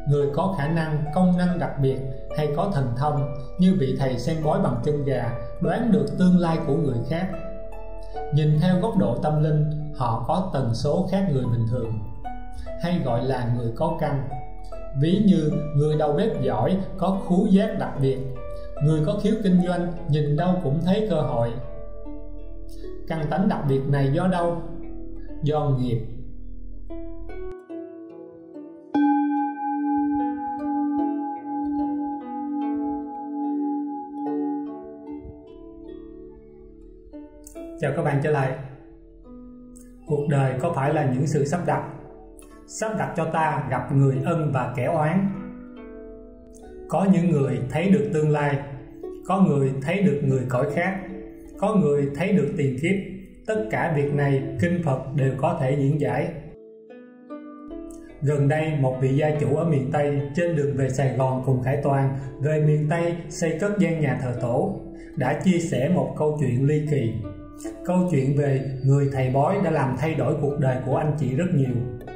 người có khả năng, công năng đặc biệt hay có thần thông, như vị thầy xem bói bằng chân gà, đoán được tương lai của người khác. Nhìn theo góc độ tâm linh, họ có tần số khác người bình thường, hay gọi là người có căn. Ví như người đầu bếp giỏi có khứu giác đặc biệt, người có khiếu kinh doanh nhìn đâu cũng thấy cơ hội. Căn tánh đặc biệt này do đâu? Do nghiệp. Chào các bạn trở lại. Cuộc đời có phải là những sự sắp đặt cho ta gặp người ân và kẻ oán? Có những người thấy được tương lai, có người thấy được người cõi khác, có người thấy được tiền kiếp. Tất cả việc này kinh Phật đều có thể diễn giải. Gần đây, một vị gia chủ ở miền Tây trên đường về Sài Gòn cùng Khải Toàn về miền Tây xây cất gian nhà thờ tổ đã chia sẻ một câu chuyện ly kỳ. Câu chuyện về người thầy bói đã làm thay đổi cuộc đời của anh chị rất nhiều.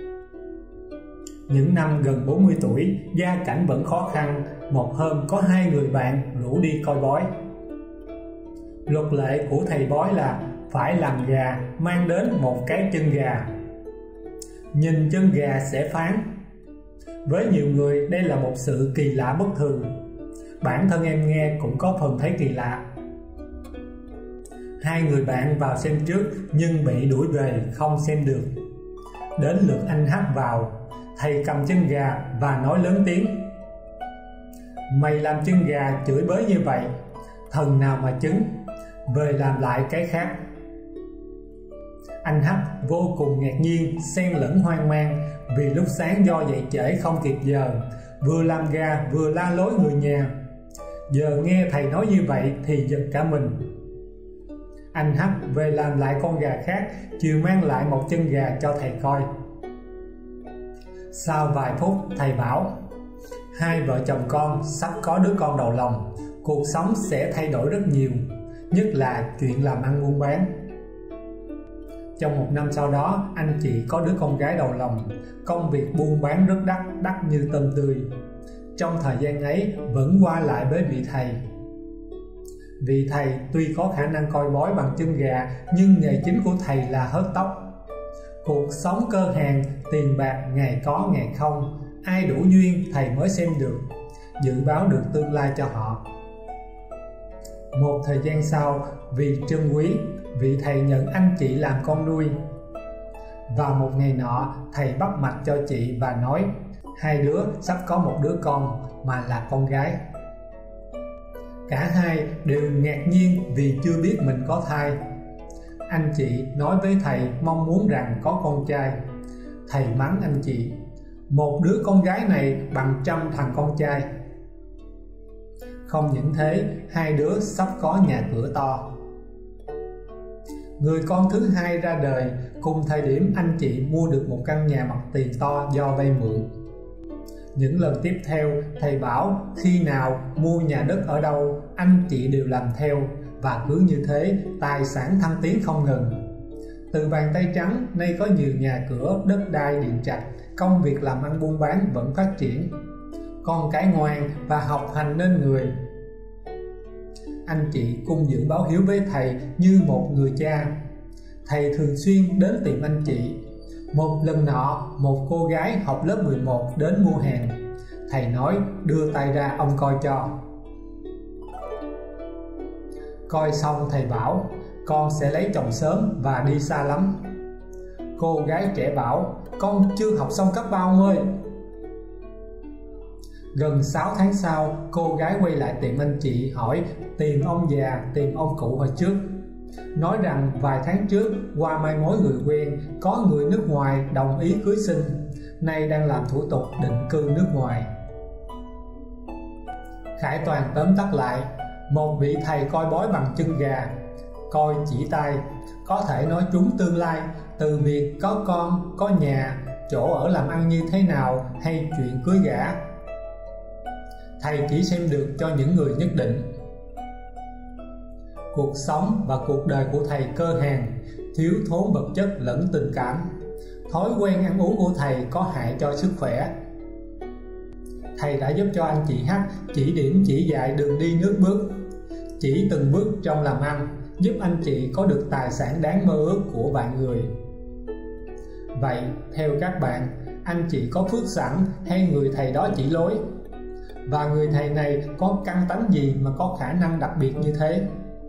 Những năm gần 40 tuổi, gia cảnh vẫn khó khăn. Một hôm có hai người bạn rủ đi coi bói. Luật lệ của thầy bói là phải làm gà mang đến một cái chân gà. Nhìn chân gà sẽ phán. Với nhiều người đây là một sự kỳ lạ bất thường. Bản thân em nghe cũng có phần thấy kỳ lạ. Hai người bạn vào xem trước nhưng bị đuổi về không xem được. Đến lượt anh H vào, thầy cầm chân gà và nói lớn tiếng: "Mày làm chân gà chửi bới như vậy, thần nào mà chứng, về làm lại cái khác." Anh H vô cùng ngạc nhiên, xen lẫn hoang mang vì lúc sáng do dậy trễ không kịp giờ, vừa làm gà vừa la lối người nhà. Giờ nghe thầy nói như vậy thì giật cả mình. Anh H về làm lại con gà khác, chiều mang lại một chân gà cho thầy coi. Sau vài phút thầy bảo: "Hai vợ chồng con sắp có đứa con đầu lòng, cuộc sống sẽ thay đổi rất nhiều, nhất là chuyện làm ăn buôn bán." Trong một năm sau đó, anh chị có đứa con gái đầu lòng. Công việc buôn bán rất đắt như tôm tươi. Trong thời gian ấy vẫn qua lại với vị thầy. Vị thầy tuy có khả năng coi bói bằng chân gà, nhưng nghề chính của thầy là hớt tóc. Cuộc sống cơ hàn, tiền bạc ngày có ngày không, ai đủ duyên thầy mới xem được, dự báo được tương lai cho họ. Một thời gian sau, vì trân quý, vị thầy nhận anh chị làm con nuôi. Vào một ngày nọ, thầy bắt mạch cho chị và nói: "Hai đứa sắp có một đứa con mà là con gái." Cả hai đều ngạc nhiên vì chưa biết mình có thai. Anh chị nói với thầy mong muốn rằng có con trai. Thầy mắng anh chị: "Một đứa con gái này bằng 100 thằng con trai." Không những thế, hai đứa sắp có nhà cửa to. Người con thứ hai ra đời cùng thời điểm anh chị mua được một căn nhà mặt tiền to do vay mượn. Những lần tiếp theo, thầy bảo khi nào mua nhà đất ở đâu, anh chị đều làm theo, và cứ như thế, tài sản thăng tiến không ngừng. Từ bàn tay trắng, nay có nhiều nhà cửa, đất đai, điện trạch, công việc làm ăn buôn bán vẫn phát triển. Con cái ngoan và học hành nên người. Anh chị cung dưỡng báo hiếu với thầy như một người cha. Thầy thường xuyên đến tìm anh chị. Một lần nọ, một cô gái học lớp 11 đến mua hàng. Thầy nói đưa tay ra ông coi cho. Coi xong thầy bảo: "Con sẽ lấy chồng sớm và đi xa lắm." Cô gái trẻ bảo: "Con chưa học xong cấp 3 ông ơi." Gần 6 tháng sau, cô gái quay lại tìm anh chị hỏi tìm ông già, tìm ông cụ hồi trước. Nói rằng vài tháng trước qua mai mối người quen, có người nước ngoài đồng ý cưới xin, nay đang làm thủ tục định cư nước ngoài. Khải Toàn tóm tắt lại: một vị thầy coi bói bằng chân gà, coi chỉ tay, có thể nói trúng tương lai, từ việc có con, có nhà, chỗ ở làm ăn như thế nào hay chuyện cưới gả. Thầy chỉ xem được cho những người nhất định. Cuộc sống và cuộc đời của thầy cơ hàn, thiếu thốn vật chất lẫn tình cảm. Thói quen ăn uống của thầy có hại cho sức khỏe. Thầy đã giúp cho anh chị H chỉ điểm chỉ dạy đường đi nước bước, chỉ từng bước trong làm ăn, giúp anh chị có được tài sản đáng mơ ước của vạn người. Vậy theo các bạn, anh chị có phước sẵn hay người thầy đó chỉ lối? Và người thầy này có căn tánh gì mà có khả năng đặc biệt như thế?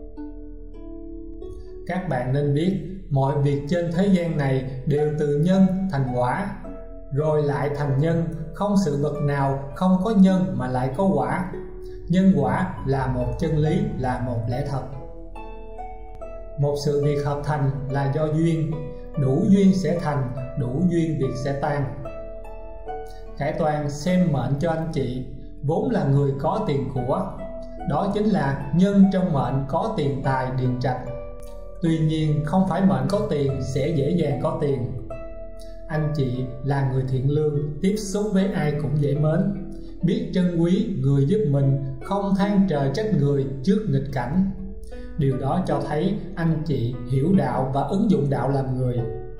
Các bạn nên biết, mọi việc trên thế gian này đều từ nhân thành quả, rồi lại thành nhân. Không sự vật nào không có nhân mà lại có quả. Nhân quả là một chân lý, là một lẽ thật. Một sự việc hợp thành là do duyên, đủ duyên sẽ thành, đủ duyên việc sẽ tan. Khải Toàn xem mệnh cho anh chị, vốn là người có tiền của, đó chính là nhân trong mệnh có tiền tài điền trạch. Tuy nhiên không phải mệnh có tiền sẽ dễ dàng có tiền. Anh chị là người thiện lương, tiếp xúc với ai cũng dễ mến, biết trân quý người giúp mình, không than trời trách người trước nghịch cảnh. Điều đó cho thấy anh chị hiểu đạo và ứng dụng đạo làm người.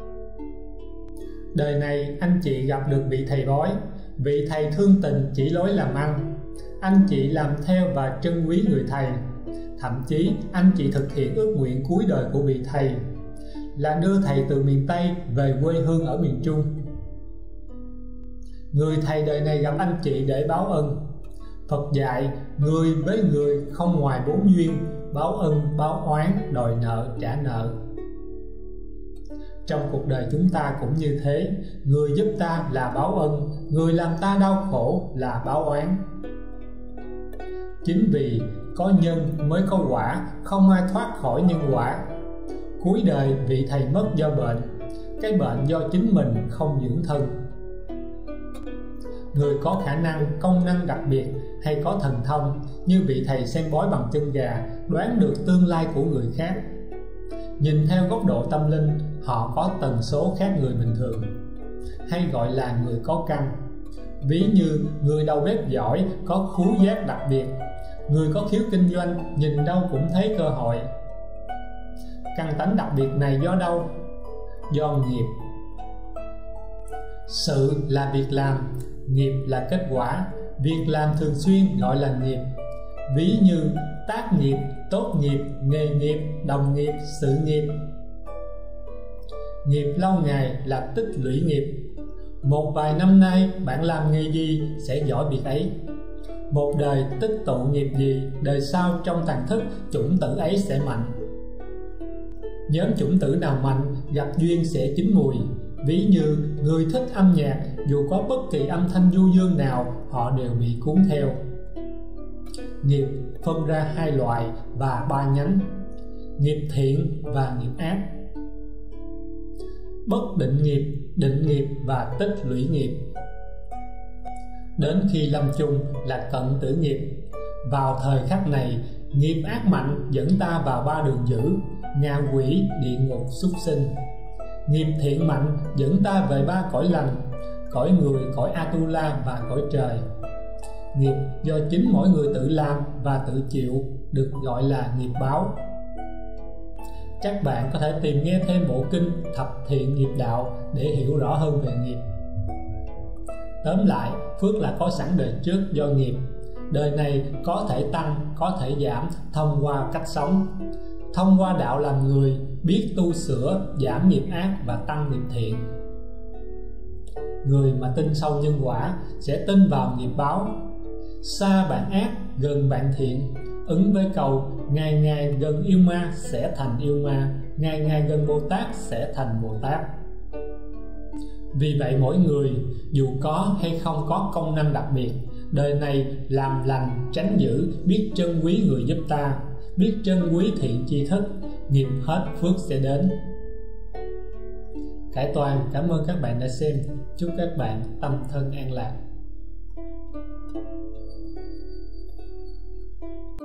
Đời này anh chị gặp được vị thầy bói, vị thầy thương tình chỉ lối làm ăn. Anh chị làm theo và trân quý người thầy. Thậm chí anh chị thực hiện ước nguyện cuối đời của vị thầy là đưa thầy từ miền Tây về quê hương ở miền Trung. Người thầy đời này gặp anh chị để báo ân. Phật dạy người với người không ngoài 4 duyên: báo ân, báo oán, đòi nợ, trả nợ. Trong cuộc đời chúng ta cũng như thế, người giúp ta là báo ân, người làm ta đau khổ là báo oán. Chính vì có nhân mới có quả, không ai thoát khỏi nhân quả. Cuối đời vị thầy mất do bệnh, cái bệnh do chính mình không dưỡng thân. Người có khả năng, công năng đặc biệt hay có thần thông như vị thầy xem bói bằng chân gà, đoán được tương lai của người khác. Nhìn theo góc độ tâm linh, họ có tần số khác người bình thường, hay gọi là người có căn. Ví như người đầu bếp giỏi có khứu giác đặc biệt, người có khiếu kinh doanh nhìn đâu cũng thấy cơ hội. Căn tánh đặc biệt này do đâu? Do nghiệp. Sự là việc làm, nghiệp là kết quả. Việc làm thường xuyên gọi là nghiệp. Ví như tác nghiệp, tốt nghiệp, nghề nghiệp, đồng nghiệp, sự nghiệp. Nghiệp lâu ngày là tích lũy nghiệp. Một vài năm nay bạn làm nghề gì sẽ giỏi việc ấy. Một đời tích tụ nghiệp gì, đời sau trong tàng thức chủng tử ấy sẽ mạnh. Nhóm chủng tử nào mạnh gặp duyên sẽ chín mùi. Ví như người thích âm nhạc, dù có bất kỳ âm thanh du dương nào họ đều bị cuốn theo. Nghiệp phân ra 2 loại và 3 nhánh: nghiệp thiện và nghiệp ác. Bất định nghiệp, định nghiệp và tích lũy nghiệp. Đến khi lâm chung là cận tử nghiệp. Vào thời khắc này, nghiệp ác mạnh dẫn ta vào 3 đường dữ: ngạ quỷ, địa ngục, súc sinh. Nghiệp thiện mạnh dẫn ta về 3 cõi lành: cõi người, cõi Atula và cõi trời. Nghiệp do chính mỗi người tự làm và tự chịu được gọi là nghiệp báo. Các bạn có thể tìm nghe thêm bộ kinh Thập Thiện Nghiệp Đạo để hiểu rõ hơn về nghiệp. Tóm lại, phước là có sẵn đời trước do nghiệp. Đời này có thể tăng, có thể giảm thông qua cách sống. Thông qua đạo làm người, biết tu sửa, giảm nghiệp ác và tăng nghiệp thiện. Người mà tin sâu nhân quả sẽ tin vào nghiệp báo. Xa bạn ác, gần bạn thiện. Ứng với câu ngày ngày gần yêu ma sẽ thành yêu ma, ngày ngày gần Bồ Tát sẽ thành Bồ Tát. Vì vậy mỗi người dù có hay không có công năng đặc biệt, đời này làm lành tránh dữ, biết trân quý người giúp ta, biết trân quý thiện tri thức, nghiệp hết phước sẽ đến. Khải Toàn cảm ơn các bạn đã xem. Chúc các bạn tâm thân an lạc.